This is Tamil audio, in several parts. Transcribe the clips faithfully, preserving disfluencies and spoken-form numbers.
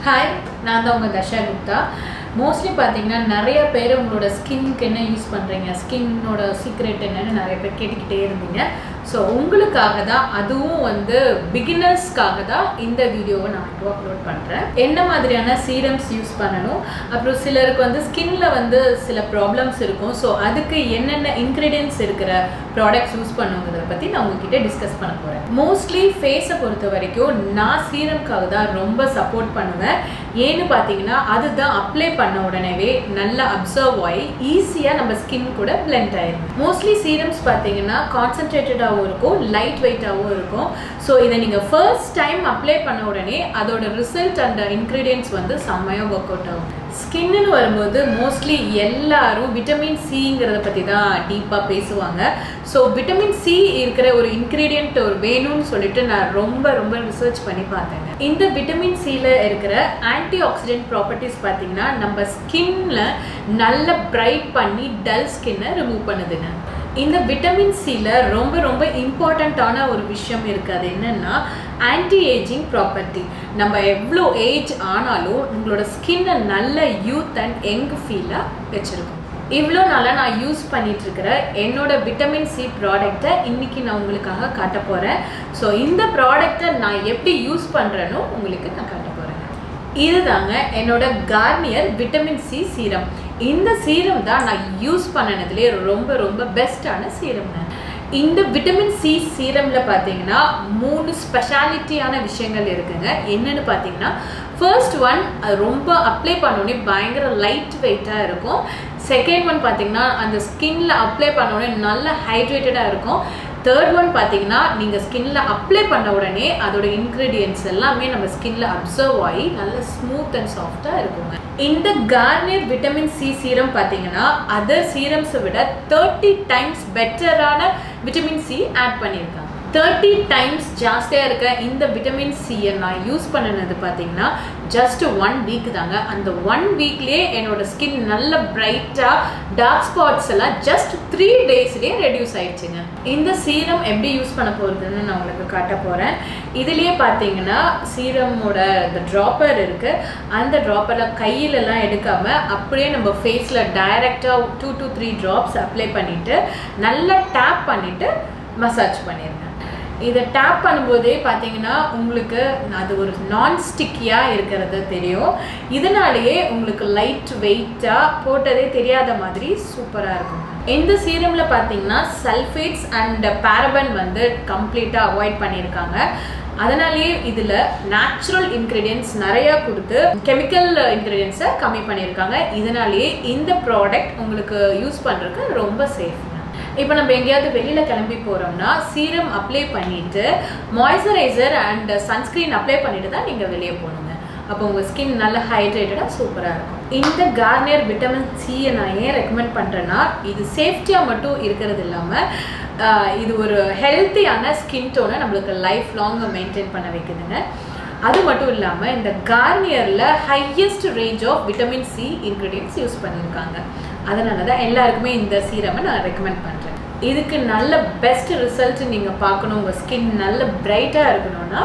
Hi, நான் தான் உங்க Dharsha Gupta. Mostly பாத்தீங்கன்னா நிறைய பேர் உங்களோட ஸ்கின்க்கு என்ன யூஸ் பண்றீங்க, ஸ்கின்னோட சீக்ரெட் என்னன்னு நிறைய பேர் கேட்டுக்கிட்டே இருந்தீங்க. ஸோ உங்களுக்காக தான், அதுவும் வந்து பிகினர்ஸ்க்காக தான் இந்த வீடியோவை நான் இப்போ அப்லோட் பண்ணுறேன். என்ன மாதிரியான சீரம்ஸ் யூஸ் பண்ணணும், அப்புறம் சிலருக்கு வந்து ஸ்கின்ல வந்து சில ப்ராப்ளம்ஸ் இருக்கும். ஸோ அதுக்கு என்னென்ன இன்க்ரீடியன்ட்ஸ் இருக்கிற ப்ராடக்ட்ஸ் யூஸ் பண்ணுங்கிறத பற்றி நான் உங்ககிட்ட டிஸ்கஸ் பண்ண போகிறேன். மோஸ்ட்லி ஃபேஸை பொறுத்த வரைக்கும் நான் சீரம்காக தான் ரொம்ப சப்போர்ட் பண்ணுவேன். ஏன்னு பார்த்தீங்கன்னா அதுதான் அப்ளை பண்ண உடனேவே நல்லா அப்சர்வ் ஆகி ஈஸியாக நம்ம ஸ்கின் கூட பிளெண்ட் ஆயிடும். மோஸ்ட்லி சீரம்ஸ் பார்த்தீங்கன்னா கான்சன்ட்ரேட்டடாகவும் இருக்கும், லைட் வெயிட்டாகவும் இருக்கும். ஸோ இதை நீங்கள் ஃபர்ஸ்ட் டைம் அப்ளை பண்ண உடனே அதோட ரிசல்ட் அண்ட் இன்க்ரீடியன்ட்ஸ் வந்து செம்மையாக ஒர்க் அவுட் ஆகும். ஸ்கின்னு வரும்போது மோஸ்ட்லி எல்லாரும் விட்டமின் சிங்கிறத பற்றி தான் டீப்பாக பேசுவாங்க. ஸோ விட்டமின் சி இருக்கிற ஒரு இன்க்ரீடியன்ட் ஒரு வேணும்னு சொல்லிட்டு நான் ரொம்ப ரொம்ப ரிசர்ச் பண்ணி பார்த்தேங்க. இந்த விட்டமின் சியில் இருக்கிற ஆன்டி ஆக்சிடென்ட் ப்ராப்பர்ட்டிஸ் பார்த்தீங்கன்னா நம்ம ஸ்கின்ல நல்ல பிரைட் பண்ணி டல் ஸ்கின்னை ரிமூவ் பண்ணுதுங்க. இந்த விட்டமின் சியில் ரொம்ப ரொம்ப இம்பார்ட்டண்ட்டான ஒரு விஷயம் இருக்குது. அது என்னென்னா ஆன்டி ஏஜிங் ப்ராப்பர்ட்டி. நம்ம எவ்வளோ ஏஜ் ஆனாலும் உங்களோட ஸ்கின்னை நல்ல யூத் அண்ட் யங் ஃபீலாக வச்சுருக்கோம். இவ்வளோ நாளாக நான் யூஸ் பண்ணிட்டு இருக்கிற என்னோட விட்டமின் சி ப்ராடக்டை இன்னைக்கு நான் உங்களுக்காக காட்ட போகிறேன். ஸோ இந்த ப்ராடக்டை நான் எப்படி யூஸ் பண்ணுறேனோ உங்களுக்கு நான் காட்ட போகிறேன். இதுதாங்க என்னோட கார்னியர் விட்டமின் சி சீரம். இந்த சீரம் தான் நான் யூஸ் பண்ணினதுலேயே ரொம்ப ரொம்ப பெஸ்ட்டான சீரம்ங்க. இந்த விட்டமின் சி சீரமில் பார்த்தீங்கன்னா மூணு ஸ்பெஷாலிட்டியான விஷயங்கள் இருக்குங்க. என்னென்னு பார்த்தீங்கன்னா ஃபர்ஸ்ட் ஒன், அது ரொம்ப அப்ளை பண்ணோடனே பயங்கர லைட் வெயிட்டாக இருக்கும். செகண்ட் ஒன் பார்த்தீங்கன்னா அந்த ஸ்கின்ல அப்ளை பண்ணோடனே நல்ல ஹைட்ரேட்டடாக இருக்கும். தேர்ட் ஒன் பார்த்தீங்கன்னா நீங்கள் ஸ்கின்ல அப்ளை பண்ண உடனே அதோட இன்க்ரீடியன்ட்ஸ் எல்லாமே நம்ம ஸ்கின்ல அப்சர்வ் ஆகி நல்ல ஸ்மூத் அண்ட் சாஃப்டாக இருக்குங்க. இந்த கார்னியர் விட்டமின் சி சீரம் பார்த்தீங்கன்னா அதர் சீரம்ஸை விட தேர்ட்டி டைம்ஸ் பெட்டரான விட்டமின் சி ஆட் பண்ணியிருக்காங்க. தேர்ட்டி டைம்ஸ் ஜாஸ்தியாக இருக்க இந்த விட்டமின் சியை நான் யூஸ் பண்ணினது பார்த்தீங்கன்னா ஜஸ்ட் ஒன் வீக் தாங்க. அந்த ஒன் வீக்லேயே என்னோட ஸ்கின் நல்ல பிரைட்டாக டார்க் ஸ்பாட்ஸ் எல்லாம் ஜஸ்ட் த்ரீ டேஸ்லேயே ரெடியூஸ் ஆயிடுச்சுங்க. இந்த சீரம் எப்படி யூஸ் பண்ண போகிறதுன்னு நான் உங்களுக்கு காட்ட போகிறேன். இதுலேயே பார்த்தீங்கன்னா சீரமோட இந்த ட்ராப்பர் இருக்குது. அந்த ட்ராப்பரில் கையிலலாம் எடுக்காமல் அப்படியே நம்ம ஃபேஸில் டைரெக்டாக two to three drops apply பண்ணிவிட்டு நல்லா டேப் பண்ணிவிட்டு மசாஜ் பண்ணிடுங்க. இதை டேப் பண்ணும்போதே பார்த்தீங்கன்னா உங்களுக்கு அது ஒரு நான் ஸ்டிக்கியாக இருக்கிறது தெரியும். இதனாலேயே உங்களுக்கு லைட் வெயிட்டாக போட்டதே தெரியாத மாதிரி சூப்பராக இருக்கும். இந்த சீரமில் பார்த்தீங்கன்னா சல்ஃபேட்ஸ் அண்ட் பாரபன் வந்து கம்ப்ளீட்டாக அவாய்ட் பண்ணியிருக்காங்க. அதனாலேயே இதில் நேச்சுரல் இன்க்ரீடியன்ட்ஸ் நிறையா கொடுத்து கெமிக்கல் இன்க்ரீடியன்ஸை கம்மி பண்ணியிருக்காங்க. இதனாலேயே இந்த ப்ராடக்ட் உங்களுக்கு யூஸ் பண்ணுறதுக்கு ரொம்ப சேஃப். இப்போ நம்ம எங்கேயாவது வெளியில் கிளம்பி போகிறோம்னா சீரம் அப்ளை பண்ணிவிட்டு மாய்ஸ்சரைசர் அண்ட் சன்ஸ்க்ரீன் அப்ளை பண்ணிட்டு தான் நீங்கள் வெளியே போகணுங்க. அப்போ உங்கள் ஸ்கின் நல்லா ஹைட்ரேட்டடாக சூப்பராக இருக்கும். இந்த கார்னியர் விட்டமின் சியை நான் ஏன் ரெக்கமெண்ட் பண்ணுறேன்னா இது சேஃப்டியாக மட்டும் இருக்கிறது இல்லாமல் இது ஒரு ஹெல்த்தியான ஸ்கின் டோனை நம்மளுக்கு லைஃப் லாங் மெயின்டைன் பண்ண வைக்குதுங்க. அது மட்டும் இல்லாமல் இந்த கார்னியரில் highest range of vitamin C ingredients use பண்ணியிருக்காங்க. அதனால தான் எல்லாருக்குமே இந்த சீரமை நான் ரெக்கமெண்ட் பண்ணுறேன். இதுக்கு நல்ல பெஸ்ட் ரிசல்ட் நீங்கள் பார்க்கணும், உங்கள் ஸ்கின் நல்ல பிரைட்டாக இருக்கணும்னா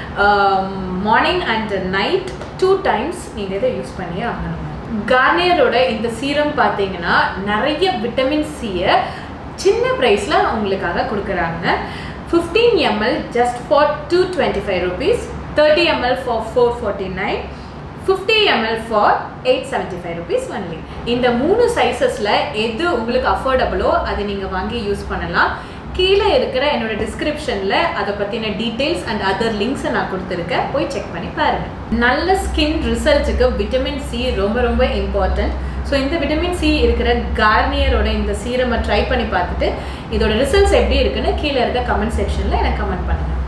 morning and night two times நீங்கள் இதை யூஸ் பண்ணியே ஆகணும். கார்னியரோட இந்த சீரம் பார்த்தீங்கன்னா நிறைய விட்டமின் சியை சின்ன ப்ரைஸில் உங்களுக்காக கொடுக்குறாங்க. Fifteen ml just for two twenty five rupees, thirty ml for four forty nine, fifty ml for eight seventy five rupees only. இந்த மூணு சைஸஸில் எது உங்களுக்கு அஃபோர்டபுளோ அதை நீங்கள் வாங்கி யூஸ் பண்ணலாம். கீழே இருக்கிற என்னோட டிஸ்கிரிப்ஷனில் அதை பற்றின டீட்டெயில்ஸ் அண்ட் அதர் லிங்க்ஸை நான் கொடுத்துருக்கேன், போய் செக் பண்ணி பாருங்கள். நல்ல ஸ்கின் ரிசல்ட்டுக்கு விட்டமின் சி ரொம்ப ரொம்ப இம்பார்ட்டன்ட். ஸோ இந்த விட்டமின் சி இருக்கிற கார்னியரோட இந்த சீரமை ட்ரை பண்ணி பார்த்துட்டு இதோட ரிசல்ட்ஸ் எப்படி இருக்குன்னு கீழே இருக்க கமெண்ட் செக்ஷனில் எனக்கு கமெண்ட் பண்ணுங்கள்.